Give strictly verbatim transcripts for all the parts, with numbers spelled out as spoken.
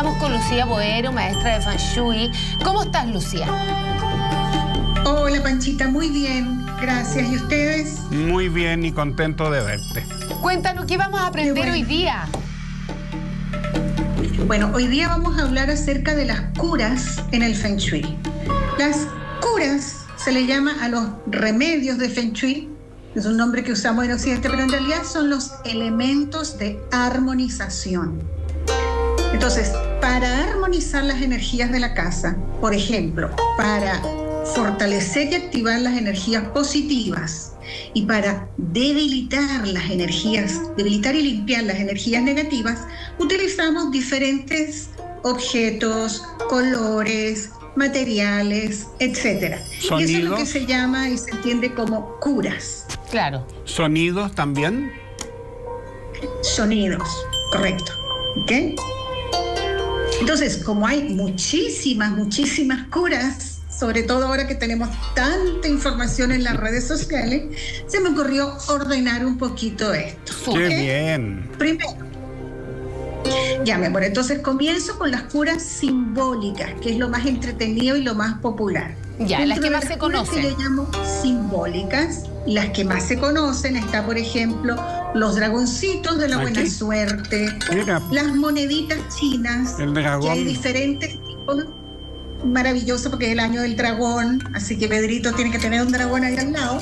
Estamos con Lucía Boero, maestra de Feng Shui. ¿Cómo estás, Lucía? Hola, Panchita, muy bien, gracias. ¿Y ustedes? Muy bien y contento de verte. Cuéntanos, ¿qué vamos a aprender bueno. hoy día? Bueno, hoy día vamos a hablar acerca de las curas en el Feng Shui. Las curas se le llama a los remedios de Feng Shui, es un nombre que usamos en Occidente, pero en realidad son los elementos de armonización. Entonces, para armonizar las energías de la casa, por ejemplo, para fortalecer y activar las energías positivas y para debilitar las energías, debilitar y limpiar las energías negativas, utilizamos diferentes objetos, colores, materiales, etcétera. Y eso es lo que se llama y se entiende como curas. Claro. ¿Sonidos también? Sonidos, correcto. ¿Ok? Entonces, como hay muchísimas, muchísimas curas, sobre todo ahora que tenemos tanta información en las redes sociales, se me ocurrió ordenar un poquito esto. ¡Qué ¿Okay? bien! Primero, ya me bueno, entonces comienzo con las curas simbólicas, que es lo más entretenido y lo más popular. Ya, Dentro las que de más se conocen. Que le llamo simbólicas, las que más se conocen está, por ejemplo, los dragoncitos de la Aquí. buena suerte, Mira. las moneditas chinas, El dragón. que hay diferentes tipos. Maravilloso porque es el año del dragón, así que Pedrito tiene que tener un dragón ahí al lado.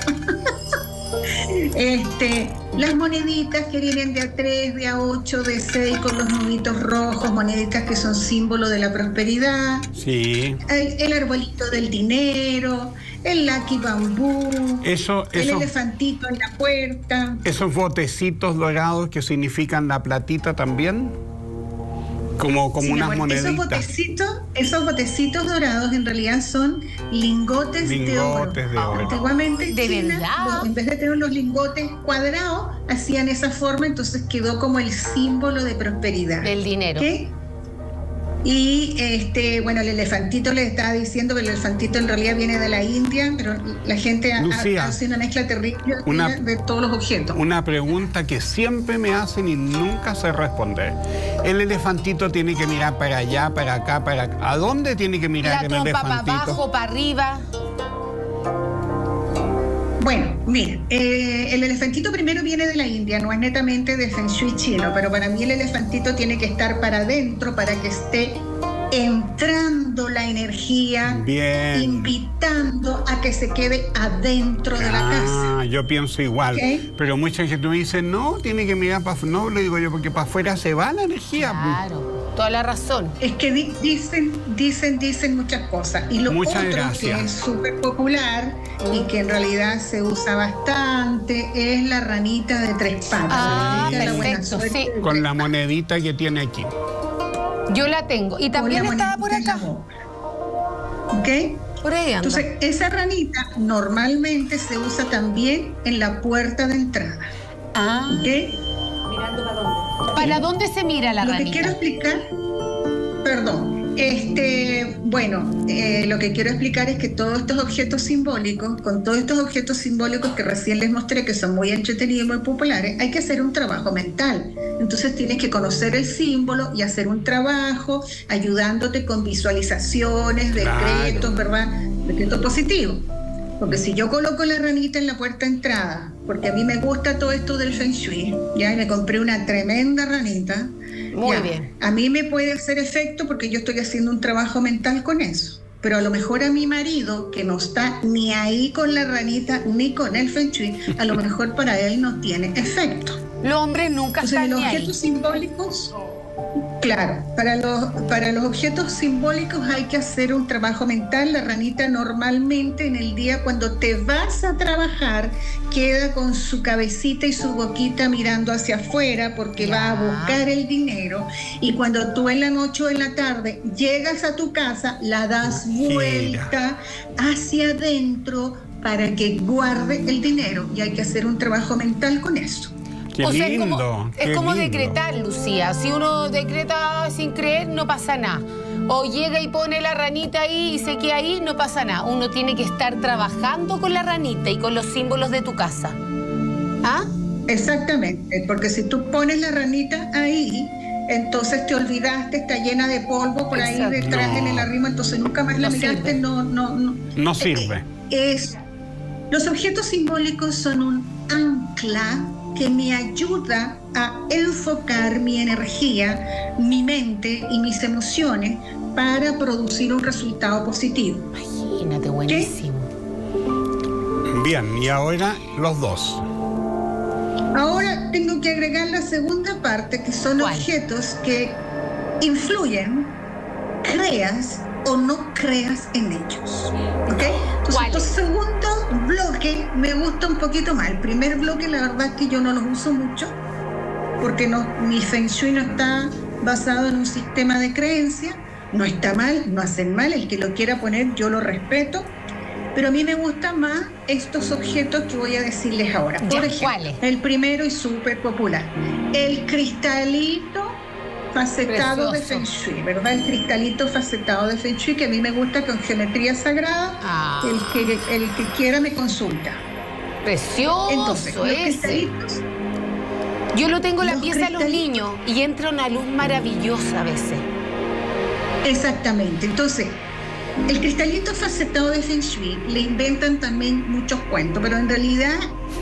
Este, las moneditas que vienen de a tres, de a ocho, de seis con los nuditos rojos, moneditas que son símbolo de la prosperidad. Sí. El, el arbolito del dinero, el lucky bambú, Eso, el eso, elefantito en la puerta. esos botecitos dorados que significan la platita también. Como, como Sí, unas amor, moneditas. Esos botecitos, esos botecitos dorados en realidad son lingotes, Lingotes de de oro. oro. Antiguamente en ¿De China, verdad? los- en vez de tener los lingotes cuadrados, hacían esa forma, entonces quedó como el símbolo de prosperidad. Del dinero. ¿Ok? Y este, bueno, el elefantito les estaba diciendo que el elefantito en realidad viene de la India, pero la gente ha- Lucía, ha- hace una mezcla terrible una- de todos los objetos. Una pregunta que siempre me hacen y nunca sé responder. El elefantito tiene que mirar para allá, para acá, para acá. ¿A dónde tiene que mirar La el trompa para elefantito? abajo, para arriba. Bueno, miren, eh, el elefantito primero viene de la India, no es netamente de Feng Shui chino, pero para mí el elefantito tiene que estar para adentro para que esté entrando la energía, Bien. invitando a que se quede adentro de la casa. Ah, yo pienso igual. Ok. Pero mucha gente me dice, no, tiene que mirar para afuera. No, le digo yo, porque para afuera se va la energía. Claro, toda la razón. Es que di- dicen, dicen, dicen muchas cosas. Y lo Muchas otro gracias. que es súper popular y que en realidad se usa bastante es la ranita de tres patas. Ah, La ranita de la buena perfecto, suerte sí. de Con tres la monedita que tiene aquí. Yo la tengo. Y también Con la estaba por monedita acá. en la boca. ¿Ok? Por ahí anda. Entonces, esa ranita normalmente se usa también en la puerta de entrada. Ah, ¿Ok? ¿mirando para dónde? ¿Para dónde se mira la Lo que ranita? quiero explicar, perdón, este, bueno, eh, lo que quiero explicar es que todos estos objetos simbólicos, con todos estos objetos simbólicos que recién les mostré, que son muy entretenidos y muy populares, hay que hacer un trabajo mental. Entonces tienes que conocer el símbolo y hacer un trabajo ayudándote con visualizaciones, decretos, Claro. ¿verdad? Decretos positivos. Porque si yo coloco la ranita en la puerta de entrada, porque a mí me gusta todo esto del Feng Shui, ya y me compré una tremenda ranita. Muy ya, bien. A mí me puede hacer efecto porque yo estoy haciendo un trabajo mental con eso. Pero a lo mejor a mi marido, que no está ni ahí con la ranita ni con el Feng Shui, a lo mejor para él no tiene efecto. Los hombres nunca Entonces, están los ni ahí. objetos simbólicos, claro, para los, para los objetos simbólicos hay que hacer un trabajo mental. La ranita normalmente en el día cuando te vas a trabajar queda con su cabecita y su boquita mirando hacia afuera porque Ya. va a buscar el dinero, y cuando tú en la noche o en la tarde llegas a tu casa la das Gira. vuelta hacia adentro para que guarde el dinero, y hay que hacer un trabajo mental con eso. Qué o sea, lindo. es como, es qué como lindo. decretar, Lucía. Si uno decreta sin creer, no pasa nada. O llega y pone la ranita ahí y se queda ahí, no pasa nada. Uno tiene que estar trabajando con la ranita y con los símbolos de tu casa. ¿Ah? Exactamente, porque si tú pones la ranita ahí, entonces te olvidaste, está llena de polvo por ahí Exacto. detrás No. en el arrimo, entonces nunca más No la miraste, sirve. no, no, no. No sirve. Es, los objetos simbólicos son un ancla que me ayuda a enfocar mi energía, mi mente y mis emociones para producir un resultado positivo. Imagínate, buenísimo. Bien, y ahora los dos. Ahora tengo que agregar la segunda parte, que son ¿Cuál? objetos que influyen, creas o no creas en ellos. ¿Ok? Entonces, ¿Cuáles? el segundo bloque me gusta un poquito más. El primer bloque, la verdad es que yo no los uso mucho, porque no, mi Feng Shui no está basado en un sistema de creencia. No está mal, no hacen mal. El que lo quiera poner, yo lo respeto. Pero a mí me gustan más estos objetos que voy a decirles ahora. Por Ya, ejemplo, ¿cuáles? el primero y súper popular, el cristalito facetado de Feng Precioso. Shui, ¿verdad? El cristalito facetado de Feng Shui, que a mí me gusta con geometría sagrada. Ah. El que, el que quiera me consulta. Precioso Entonces, los ese. cristalitos, Yo lo tengo en la los pieza de los cristalitos. niños y entra una luz maravillosa a veces. exactamente. Entonces, el cristalito facetado de Feng Shui le inventan también muchos cuentos, pero en realidad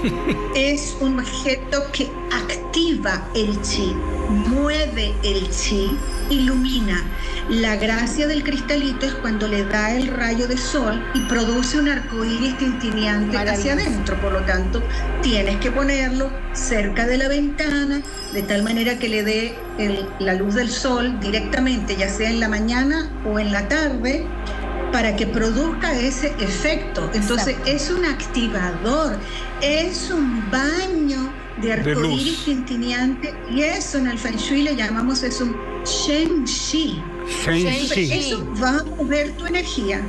es un objeto que activa el chi, mueve el chi, ilumina. La gracia del cristalito es cuando le da el rayo de sol y produce un arcoíris tintineante hacia Maravilloso. adentro. Por lo tanto, tienes que ponerlo cerca de la ventana, de tal manera que le dé el- la luz del sol directamente, ya sea en la mañana o en la tarde, para que produzca ese efecto. Entonces, Exacto. es un activador, es un baño de arcoíris luz. tintineante, y eso en el Feng Shui le llamamos, es un Shen Shi. Shen Shen Shi. Shi. Eso va a mover tu energía.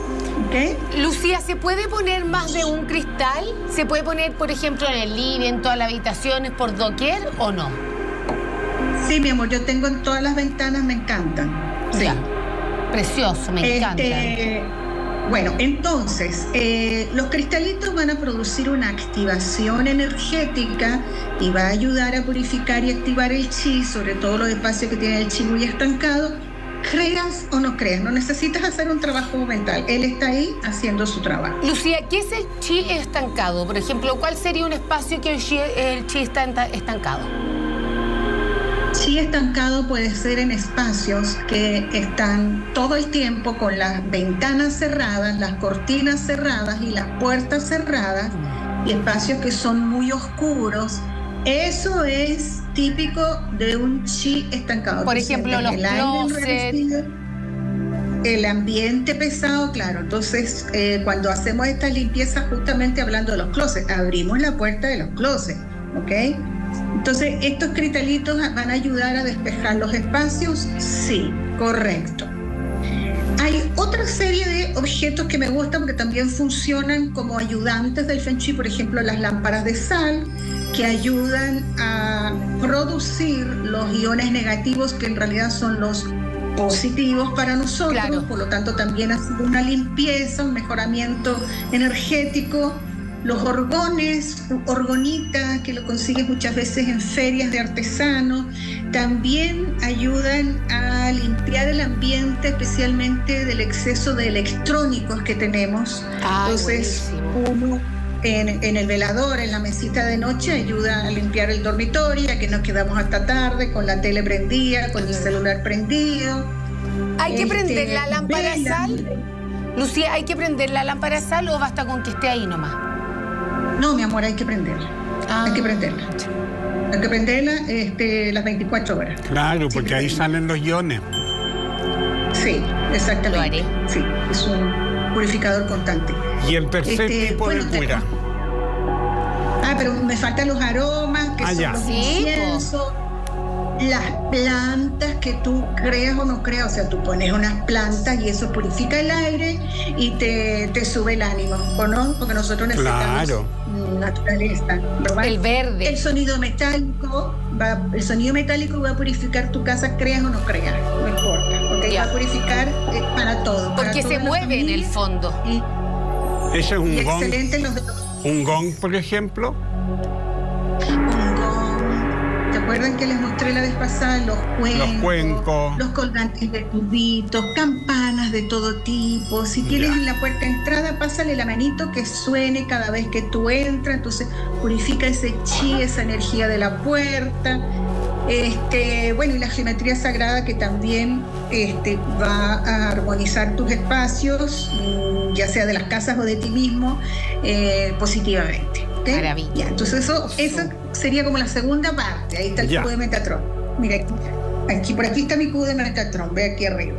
¿Ok? Lucía, ¿se puede poner más de un cristal? ¿Se puede poner, por ejemplo, en el living, en todas las habitaciones, por doquier o no? Sí, mi amor, yo tengo en todas las ventanas, me encantan. Sí. Ya. Precioso, me encanta. Este, bueno, entonces, eh, los cristalitos van a producir una activación energética y va a ayudar a purificar y activar el chi, sobre todo los espacios que tienen el chi muy estancado. Creas o no creas, no necesitas hacer un trabajo mental. Él está ahí haciendo su trabajo. Lucía, ¿qué es el chi estancado? Por ejemplo, ¿cuál sería un espacio que el chi, el chi está enta- estancado? Chi estancado puede ser en espacios que están todo el tiempo con las ventanas cerradas, las cortinas cerradas y las puertas cerradas, y espacios que son muy oscuros. Eso es típico de un chi estancado. Por Tú ejemplo, sientes los el aire closets. enrarecido, el ambiente pesado, claro. Entonces, eh, cuando hacemos esta limpieza, justamente hablando de los closets, abrimos la puerta de los closets, ¿ok? Entonces, ¿estos cristalitos van a ayudar a despejar los espacios? Sí, correcto. Hay otra serie de objetos que me gustan porque también funcionan como ayudantes del Feng Shui, por ejemplo, las lámparas de sal, que ayudan a producir los iones negativos, que en realidad son los positivos para nosotros. Claro. Por lo tanto, también hace una limpieza, un mejoramiento energético. Los orgones, orgonita, que lo consigues muchas veces en ferias de artesanos, también ayudan a limpiar el ambiente, especialmente del exceso de electrónicos que tenemos. Ay, Entonces, buenísimo. uno en, en el velador, en la mesita de noche, ayuda a limpiar el dormitorio, ya que nos quedamos hasta tarde con la tele prendida, con el celular prendido. ¿Hay que Este, prender la lámpara de vela. sal? Lucía, ¿hay que prender la lámpara de sal o basta con que esté ahí nomás? No, mi amor, hay que prenderla. Ah. Hay que prenderla. Hay que prenderla este, las veinticuatro horas. Claro, porque ahí salen los iones. Sí, exactamente. Lo haré. Sí, es un purificador constante. Y el tercer Este, tipo bueno, de cura. Ah, pero me faltan los aromas, que Ah, son ya. los Sí, inciensos, las plantas que tú creas o no creas. O sea, tú pones unas plantas y eso purifica el aire y te, te sube el ánimo, ¿o no? Porque nosotros necesitamos Claro. naturaleza, ¿verdad? El verde. El sonido metálico va, el sonido metálico va a purificar tu casa, creas o no creas, no importa, porque Ya. va a purificar eh, para todo. para Porque toda se la mueve en el familia. fondo. Y, Ese es un y gong. excelente los de los Un gong, por ejemplo. un gong. Te ¿Recuerdan que les mostré la vez pasada los cuencos, los, cuencos. los colgantes de tubitos, campanas de todo tipo? Si tienes ya. en la puerta de entrada, pásale la manito que suene cada vez que tú entras, entonces purifica ese chi, esa energía de la puerta. Este, bueno, y la geometría sagrada que también este, va a armonizar tus espacios, ya sea de las casas o de ti mismo, eh, positivamente. ¿Okay? Maravilla. Ya, entonces eso, eso sería como la segunda parte. Ahí está el ya. cubo de Metatron. Mira, aquí, aquí, por aquí está mi cubo de Metatron, ve aquí arriba.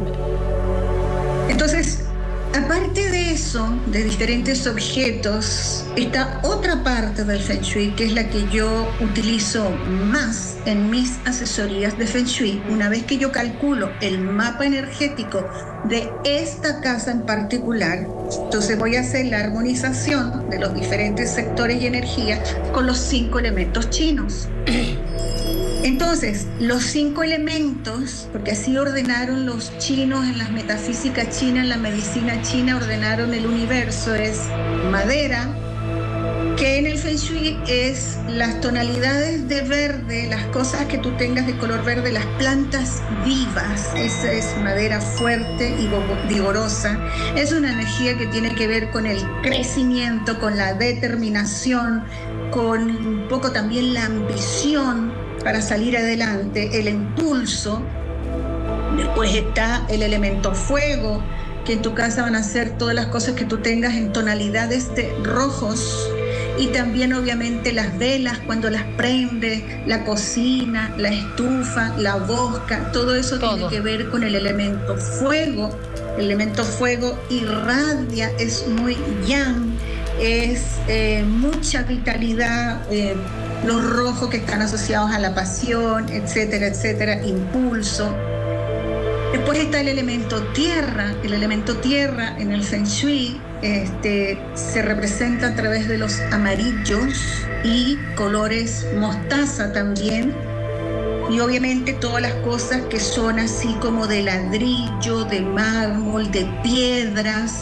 Entonces, aparte de eso, de diferentes objetos, está otra parte del Feng Shui, que es la que yo utilizo más en mis asesorías de Feng Shui. Una vez que yo calculo el mapa energético de esta casa en particular, entonces voy a hacer la armonización de los diferentes sectores y energías con los cinco elementos chinos. Entonces, los cinco elementos, porque así ordenaron los chinos en la metafísica china, en la medicina china, ordenaron el universo, es madera, que en el Feng Shui es las tonalidades de verde, las cosas que tú tengas de color verde, las plantas vivas, esa es madera fuerte y vigorosa, es una energía que tiene que ver con el crecimiento, con la determinación, con un poco también la ambición para salir adelante, el impulso. Después está el elemento fuego, que en tu casa van a ser todas las cosas que tú tengas en tonalidades de rojos, y también obviamente las velas cuando las prendes, la cocina, la estufa, la bosca, todo eso todo. tiene que ver con el elemento fuego. El elemento fuego irradia, es muy yang, es eh, mucha vitalidad, eh, los rojos que están asociados a la pasión, etcétera, etcétera, impulso. Después está el elemento tierra. El elemento tierra en el Feng Shui este, se representa a través de los amarillos y colores mostaza también. Y obviamente todas las cosas que son así como de ladrillo, de mármol, de piedras,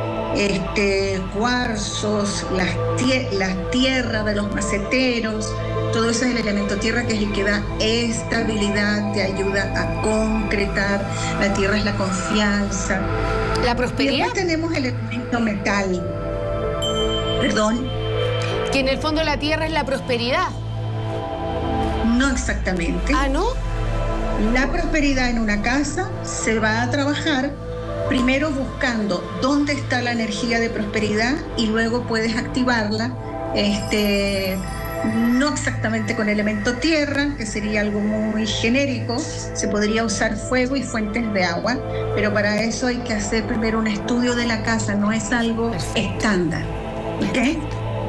este, cuarzos, las, tie las tierras de los maceteros, todo eso es el elemento tierra, que es el que da estabilidad, te ayuda a concretar. La tierra es la confianza. ¿La prosperidad? Y después tenemos el elemento metal. Perdón. Que en el fondo la tierra es la prosperidad. No exactamente. Ah, ¿no? La prosperidad en una casa se va a trabajar primero buscando dónde está la energía de prosperidad y luego puedes activarla, este, no exactamente con elemento tierra, que sería algo muy genérico. Se podría usar fuego y fuentes de agua, pero para eso hay que hacer primero un estudio de la casa, no es algo estándar. ¿Okay?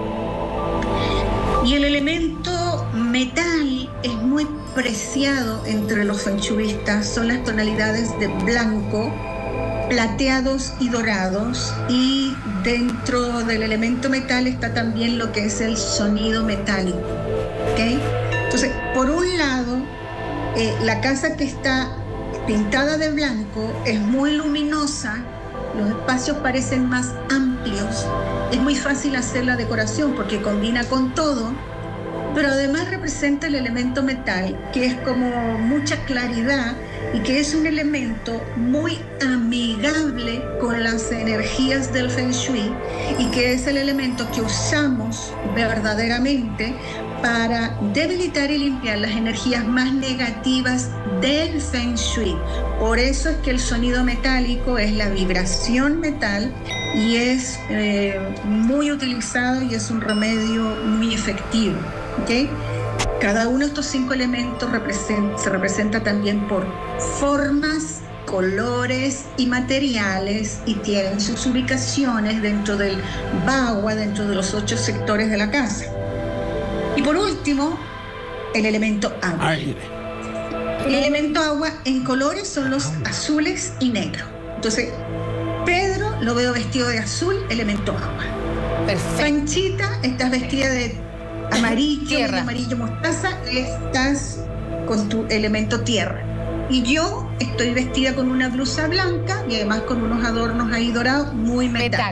Y el elemento metal es muy preciado entre los fengshuistas, son las tonalidades de blanco, plateados y dorados, y dentro del elemento metal está también lo que es el sonido metálico. ¿Okay? Entonces, por un lado, eh, la casa que está pintada de blanco es muy luminosa, los espacios parecen más amplios, es muy fácil hacer la decoración porque combina con todo, pero además representa el elemento metal, que es como mucha claridad y que es un elemento muy amigable con las energías del Feng Shui, y que es el elemento que usamos verdaderamente para debilitar y limpiar las energías más negativas del Feng Shui. Por eso es que el sonido metálico es la vibración metal y es eh, muy utilizado y es un remedio muy efectivo. ¿Okay? Cada uno de estos cinco elementos representa, se representa también por formas, colores y materiales, y tienen sus ubicaciones dentro del bagua, dentro de los ocho sectores de la casa. Y por último, el elemento agua. Aire. El elemento agua en colores son los azules y negros. Entonces, Pedro lo veo vestido de azul, elemento agua. Perfecto. Panchita, estás vestida de amarillo, tierra. amarillo mostaza, estás con tu elemento tierra. Y yo estoy vestida con una blusa blanca y además con unos adornos ahí dorados, muy metal. Metal.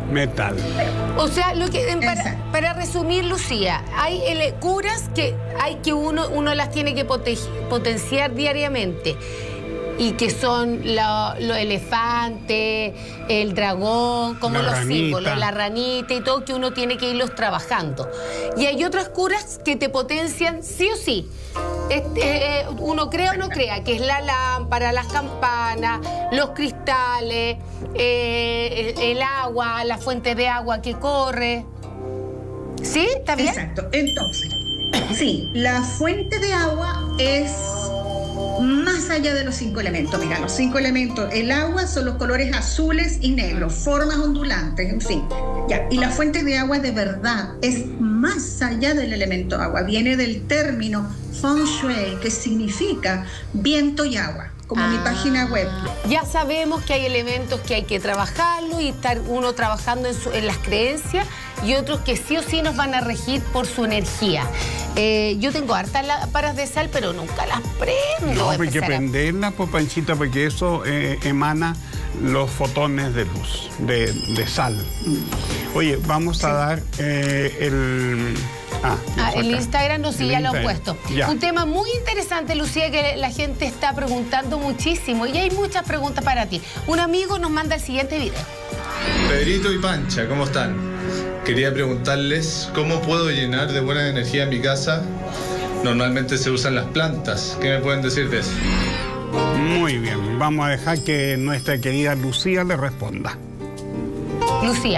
Metal. O sea, lo que para, para resumir, Lucía, hay ele, curas que hay que uno, uno las tiene que poten, potenciar diariamente. Y que son los lo elefantes, el dragón, como la los ranita. símbolos, la ranita y todo, que uno tiene que irlos trabajando. Y hay otras curas que te potencian sí o sí. Este, eh, uno crea o no crea, que es la lámpara, las campanas, los cristales, eh, el, el agua, la fuente de agua que corre. ¿Sí? ¿Está bien? Exacto. Entonces, sí, la fuente de agua es más allá de los cinco elementos. Mira, los cinco elementos, el agua son los colores azules y negros, formas ondulantes, en fin. Ya, y la fuente de agua de verdad es más allá del elemento agua, viene del término Feng Shui, que significa viento y agua, como ah, mi página web. Ya sabemos que hay elementos que hay que trabajarlo y estar uno trabajando en, su, en las creencias, y otros que sí o sí nos van a regir por su energía. Eh, yo tengo hartas lámparas de sal, pero nunca las prendo. No, hay que prenderlas, pues, Panchita, porque eso eh, emana los fotones de luz, de, de sal. Oye, vamos sí. a dar eh, el... Ah, ah, el Instagram, no, sí, ya lo he puesto. Ya. Un tema muy interesante, Lucía, que la gente está preguntando muchísimo, y hay muchas preguntas para ti. Un amigo nos manda el siguiente video. Pedrito y Pancha, ¿cómo están? Quería preguntarles cómo puedo llenar de buena energía mi casa. Normalmente se usan las plantas. ¿Qué me pueden decir de eso? Muy bien, vamos a dejar que nuestra querida Lucía le responda. Lucía.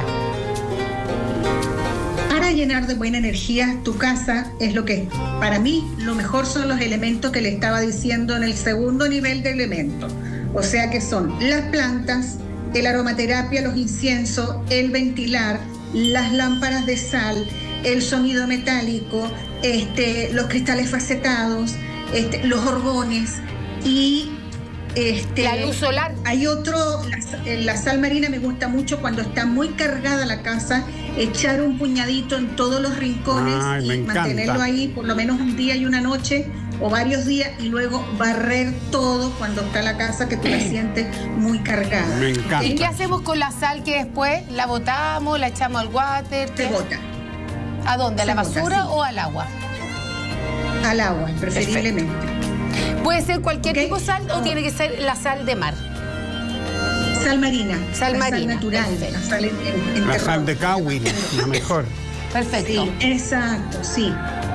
Para llenar de buena energía tu casa es lo que, para mí, lo mejor son los elementos que le estaba diciendo en el segundo nivel de elementos. O sea que son las plantas, el aromaterapia, los inciensos, el ventilar, las lámparas de sal, el sonido metálico, este, los cristales facetados, este, los orgones y este, la luz solar. Hay otro, la, la sal marina me gusta mucho cuando está muy cargada la casa, echar un puñadito en todos los rincones. Ay, y mantenerlo ahí por lo menos un día y una noche o varios días, y luego barrer todo cuando está la casa que tú la sientes muy cargada. Me encanta. ¿Y qué hacemos con la sal que después la botamos, la echamos al water? Se bota. ¿A dónde? ¿A la basura bota, sí. o al agua? Al agua, preferiblemente. Perfecto. ¿Puede ser cualquier okay. tipo de sal o tiene que ser la sal de mar? Sal marina. Sal la marina. Sal natural. La sal, en, en la sal de Kawin, la mejor. Perfecto. Sí, exacto, sí.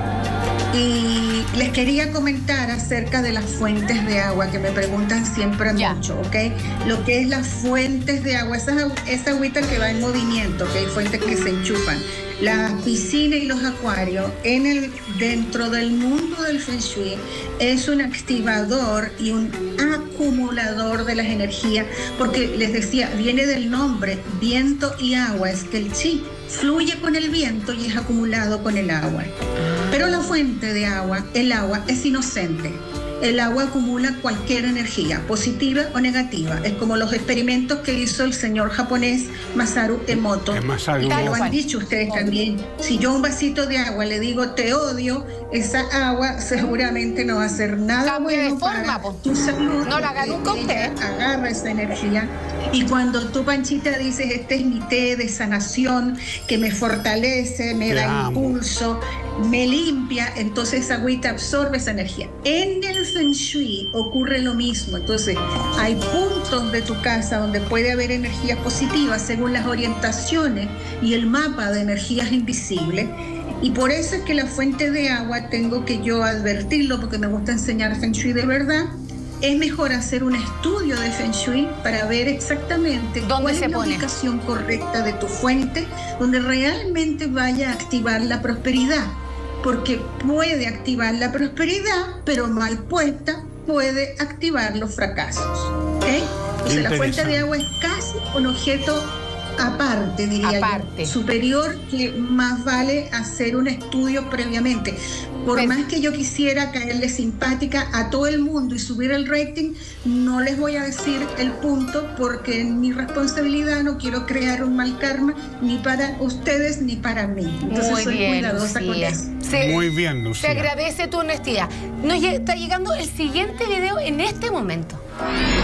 Y les quería comentar acerca de las fuentes de agua, que me preguntan siempre ya. mucho, ¿ok? Lo que es las fuentes de agua, esa, esa agüita que va en movimiento, que hay fuentes que se enchufan. Las piscinas y los acuarios, en el, dentro del mundo del Feng Shui, es un activador y un acumulador de las energías, porque les decía, viene del nombre, viento y agua, es que el chi fluye con el viento y es acumulado con el agua. Pero la fuente de agua, el agua, es inocente. El agua acumula cualquier energía, positiva o negativa. Es como los experimentos que hizo el señor japonés Masaru Emoto. Masaru. Y lo han dicho ustedes también. Si yo a un vasito de agua le digo te odio, esa agua seguramente no va a hacer nada Cambio bueno de forma, para tu salud. No la haga nunca usted. Agarra esa energía. Y cuando tú, Panchita, dices, este es mi té de sanación, que me fortalece, me da impulso, me limpia, entonces esa agüita absorbe esa energía. En el Feng Shui ocurre lo mismo. Entonces hay puntos de tu casa donde puede haber energías positivas según las orientaciones y el mapa de energías invisibles. Y por eso es que la fuente de agua tengo que yo advertirlo, porque me gusta enseñar Feng Shui de verdad. Es mejor hacer un estudio de Feng Shui para ver exactamente cuál es la ubicación correcta de tu fuente, donde realmente vaya a activar la prosperidad. Porque puede activar la prosperidad, pero mal puesta puede activar los fracasos. ¿Okay? Entonces la fuente de agua es casi un objeto aparte, diría aparte. yo, superior, que más vale hacer un estudio previamente. Por Pero, más que yo quisiera caerle simpática a todo el mundo y subir el rating, no les voy a decir el punto, porque en mi responsabilidad no quiero crear un mal karma ni para ustedes ni para mí. Entonces Muy soy bien, cuidadosa Lucía. con eso. Se, Muy bien, Lucía. Se agradece tu honestidad. Nos está llegando el siguiente video en este momento.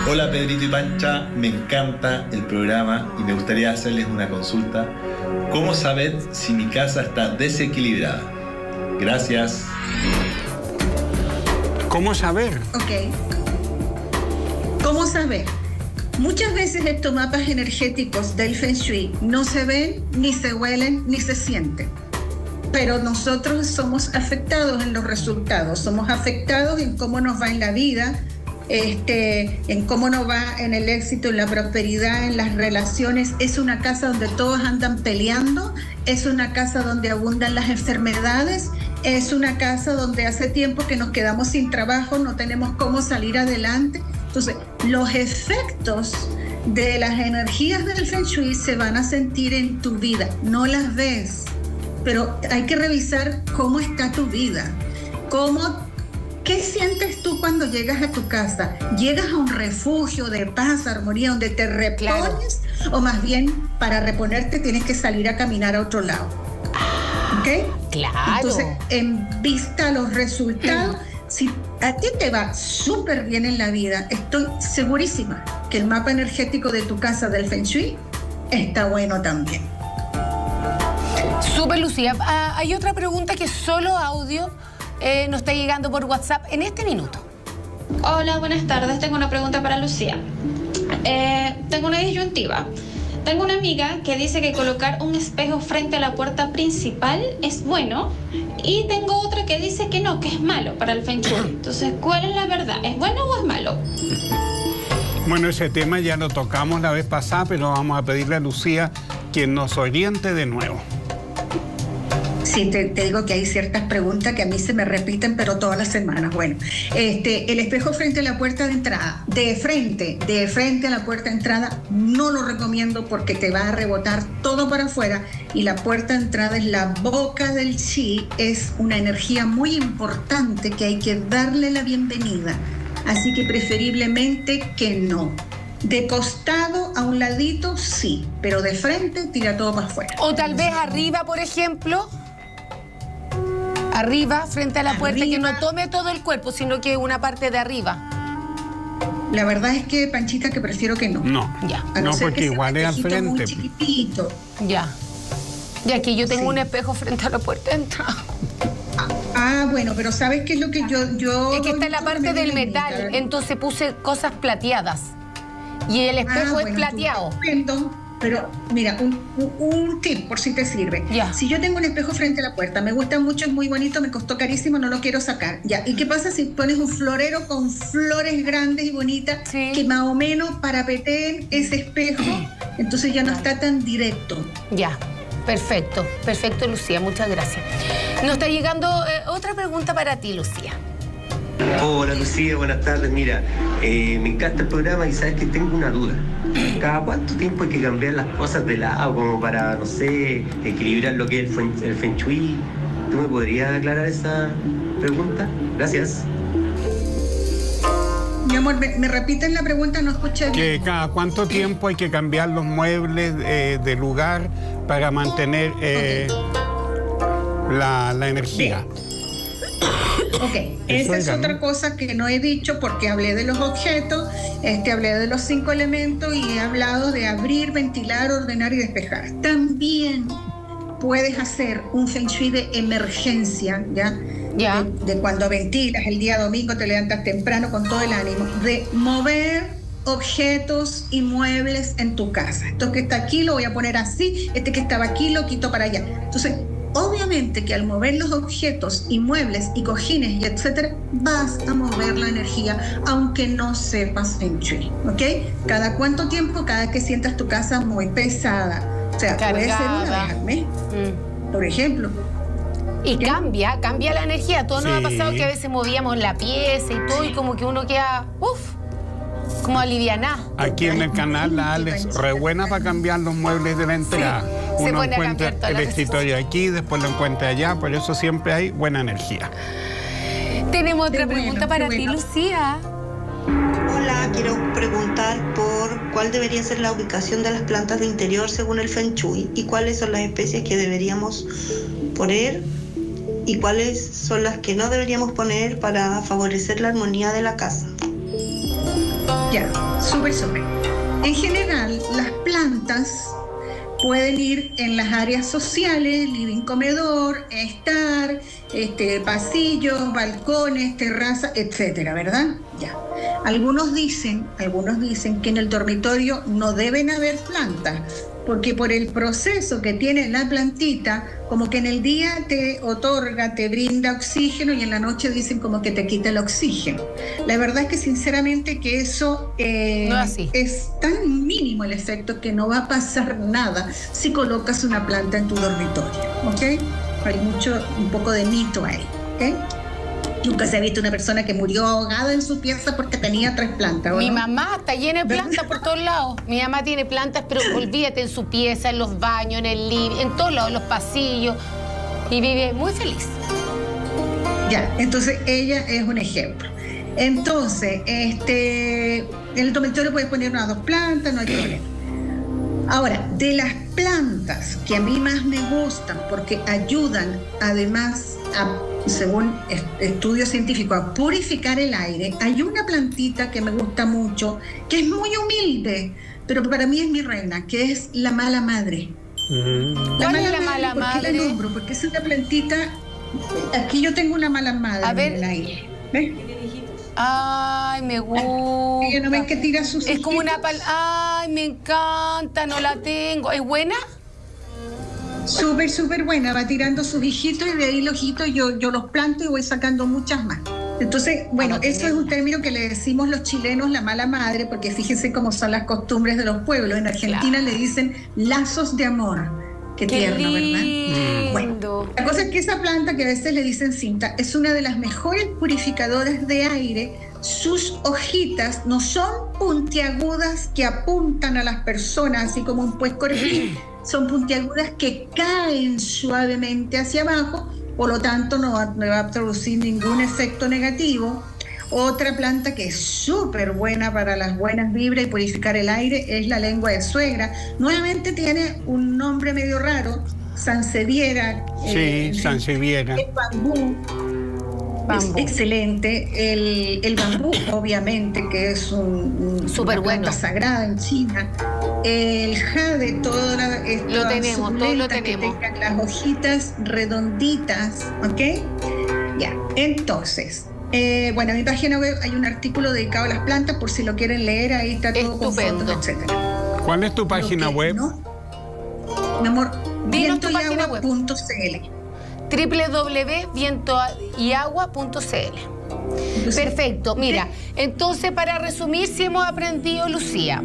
Hola Pedrito y Pancha, me encanta el programa y me gustaría hacerles una consulta. ¿Cómo saber si mi casa está desequilibrada? Gracias. ¿Cómo saber? Ok. ¿Cómo saber? Muchas veces estos mapas energéticos del Feng Shui no se ven, ni se huelen, ni se sienten. Pero nosotros somos afectados en los resultados, somos afectados en cómo nos va en la vida, este, en cómo nos va en el éxito, en la prosperidad, en las relaciones. Es una casa donde todos andan peleando, es una casa donde abundan las enfermedades, es una casa donde hace tiempo que nos quedamos sin trabajo, no tenemos cómo salir adelante. Entonces, los efectos de las energías del Feng Shui se van a sentir en tu vida, no las ves, pero hay que revisar cómo está tu vida, cómo ¿qué sientes tú cuando llegas a tu casa? ¿Llegas a un refugio de paz, armonía, donde te repones? Claro. O más bien, para reponerte tienes que salir a caminar a otro lado. ¿Ok? Claro. Entonces, en vista a los resultados, si a ti te va súper bien en la vida, estoy segurísima que el mapa energético de tu casa del Feng Shui está bueno también. Súper, Lucía. Ah, hay otra pregunta que es solo audio. Eh, nos está llegando por WhatsApp en este minuto. Hola, buenas tardes. Tengo una pregunta para Lucía. Eh, tengo una disyuntiva. Tengo una amiga que dice que colocar un espejo frente a la puerta principal es bueno, y tengo otra que dice que no, que es malo para el Feng Shui. Entonces, ¿cuál es la verdad? ¿Es bueno o es malo? Bueno, ese tema ya lo tocamos la vez pasada, pero vamos a pedirle a Lucía que nos oriente de nuevo. Sí, te, te digo que hay ciertas preguntas que a mí se me repiten, pero todas las semanas. Bueno, este, el espejo frente a la puerta de entrada, de frente, de frente a la puerta de entrada, no lo recomiendo porque te va a rebotar todo para afuera, y la puerta de entrada es la boca del chi, es una energía muy importante que hay que darle la bienvenida. Así que preferiblemente que no. De costado, a un ladito, sí, pero de frente tira todo para afuera. O tal vez arriba, por ejemplo. Arriba, frente a la puerta, arriba, que no tome todo el cuerpo, sino que una parte de arriba. La verdad es que, Panchita, que prefiero que no. No, ya. A no, no ser porque que igual es al frente. Muy chiquitito. Ya. Ya que yo tengo Sí. un espejo frente a la puerta de entrada. Ah, bueno, pero ¿sabes qué es lo que yo...? yo Es que está en la parte del metal, entonces puse cosas plateadas. Y el espejo ah, bueno, es plateado. Estupendo. Pero mira, un, un, un tip por si te sirve. Ya. Si yo tengo un espejo frente a la puerta, me gusta mucho, es muy bonito, me costó carísimo, no lo quiero sacar. Ya. ¿Y qué pasa si pones un florero con flores grandes y bonitas, sí, que más o menos parapeteen ese espejo? Entonces ya no Vale. está tan directo. Ya. Perfecto, perfecto, Lucía, muchas gracias. Nos está llegando eh, otra pregunta para ti, Lucía. Hola Lucía, buenas tardes. Mira, eh, me encanta el programa y sabes que tengo una duda. ¿Cada cuánto tiempo hay que cambiar las cosas de lado como para, no sé, equilibrar lo que es el Feng, el feng Shui? ¿Tú me podrías aclarar esa pregunta? Gracias. Mi amor, ¿me, me repiten la pregunta? No escuché bien. Que cada cuánto tiempo hay que cambiar los muebles eh, de lugar para mantener eh, okay. la, la energía. Bien. Ok, esa es otra cosa que no he dicho porque hablé de los objetos, este, hablé de los cinco elementos y he hablado de abrir, ventilar, ordenar y despejar. También puedes hacer un Feng Shui de emergencia, ¿ya? Ya. De, de cuando ventilas el día domingo, te levantas temprano con todo el ánimo, de mover objetos y muebles en tu casa. Esto que está aquí lo voy a poner así, este que estaba aquí lo quito para allá. Entonces, obviamente que al mover los objetos y muebles y cojines y etcétera, vas a mover la energía, aunque no sepas Feng Shui, ¿ok? ¿Cada cuánto tiempo? Cada que sientas tu casa muy pesada. O sea, cargada. Puede ser una vez al mes, mm. por ejemplo. Y ¿Qué? cambia, cambia la energía. Todo Sí. nos ha pasado que a veces movíamos la pieza y todo, y como que uno queda, uff, como alivianá. Aquí en el canal la Alex re buena para cambiar los muebles de la entrada. Sí. Se Uno pone a encuentra cambiar todas el las escritorio aquí, después lo encuentra allá, por eso siempre hay buena energía. Tenemos otra Qué bueno, pregunta qué para ti, bueno. Lucía. Hola, quiero preguntar por cuál debería ser la ubicación de las plantas de interior según el Feng Shui y cuáles son las especies que deberíamos poner y cuáles son las que no deberíamos poner para favorecer la armonía de la casa. Ya, súper, súper. En general, las plantas pueden ir en las áreas sociales, living, comedor, estar, este, pasillos, balcones, terraza, etcétera, ¿verdad? Ya. Algunos dicen, algunos dicen que en el dormitorio no deben haber plantas, porque por el proceso que tiene la plantita, como que en el día te otorga, te brinda oxígeno y en la noche dicen como que te quita el oxígeno. La verdad es que sinceramente que eso eh, no así. Es tan mínimo el efecto que no va a pasar nada si colocas una planta en tu dormitorio, ¿ok? Hay mucho, un poco de mito ahí, ¿ok? Nunca se ha visto una persona que murió ahogada en su pieza porque tenía tres plantas, ¿o Mi no? mamá está llena de plantas por todos lados. Mi mamá tiene plantas, pero olvídate, en su pieza, en los baños, en el living, en todos lados, en los pasillos. Y vive muy feliz. Ya, entonces ella es un ejemplo. Entonces, este, en el dormitorio puedes poner unas dos plantas, no hay problema. Ahora, de las plantas que a mí más me gustan porque ayudan además a, según estudios científicos, a purificar el aire, hay una plantita que me gusta mucho, que es muy humilde, pero para mí es mi reina, que es la mala madre. Mm. La mala, la mala madre, ¿por qué la nombro? Porque es una plantita, aquí yo tengo una mala madre a ver, en el aire. ¿Ves? Ay, me gusta. Ella no ves que tira sus Es como una pal... Ay, me encanta, no la tengo. ¿Es buena? Súper, súper buena. Va tirando sus hijitos y de ahí los hijitos yo, yo los planto y voy sacando muchas más. Entonces, bueno, eso es un término que le decimos los chilenos la mala madre, porque fíjense cómo son las costumbres de los pueblos. En Argentina claro. le dicen lazos de amor. Qué, Qué tierno, lindo. ¿Verdad? Bueno, la cosa es que esa planta que a veces le dicen cinta es una de las mejores purificadoras de aire. Sus hojitas no son puntiagudas que apuntan a las personas, así como un puescorpí. Son puntiagudas que caen suavemente hacia abajo, por lo tanto no va, no va a producir ningún efecto negativo. Otra planta que es súper buena para las buenas vibras y purificar el aire es la lengua de suegra. Nuevamente tiene un nombre medio raro, Sanseviera. Sí, eh, Sanseviera. El bambú. bambú. Es excelente. El, el bambú, obviamente, que es un, un, súper una planta bueno. sagrada en China. El jade, toda la, lo tenemos, todo lo tenemos. Que tengan las hojitas redonditas, ¿ok? Ya, entonces... Eh, bueno, en mi página web hay un artículo dedicado a las plantas, por si lo quieren leer, ahí está todo estupendo. Con fotos, etcétera. ¿Cuál es tu página web? No, mi amor, viento y agua punto c l. doble u doble u doble u punto viento y agua punto c l. Perfecto, mira, entonces para resumir, si hemos aprendido, Lucía,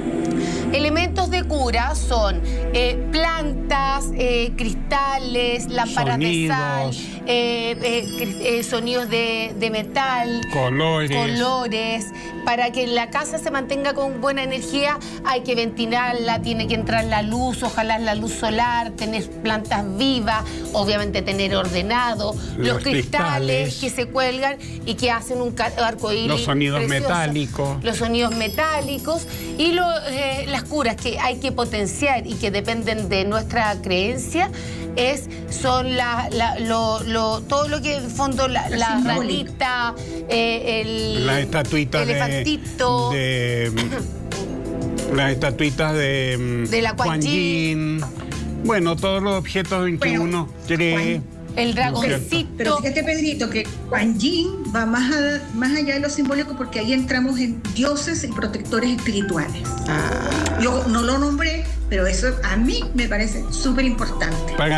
elementos de cura son eh, plantas, eh, cristales, lámparas sonidos, de sal, eh, eh, eh, sonidos de, de metal, colores. colores. Para que la casa se mantenga con buena energía hay que ventilarla, tiene que entrar la luz, ojalá la luz solar, tener plantas vivas, obviamente tener ordenado, los, los cristales, cristales que se cuelgan y que hacen un arcoíris. Los sonidos precioso. metálicos. Los sonidos metálicos y lo, eh, las curas que hay que potenciar y que dependen de nuestra creencia es son la, la, lo, lo, todo lo que en fondo la, la ranita, eh, el las estatuitas elefantito, de, de las estatuitas de, de la Kuan Yin. Bueno, todos los objetos en que bueno, uno cree. El dragoncito. Pero fíjate, Pedrito, que Kuan Yin va más, a, más allá de lo simbólico porque ahí entramos en dioses y protectores espirituales. Ah. Yo no lo nombré, pero eso a mí me parece súper importante.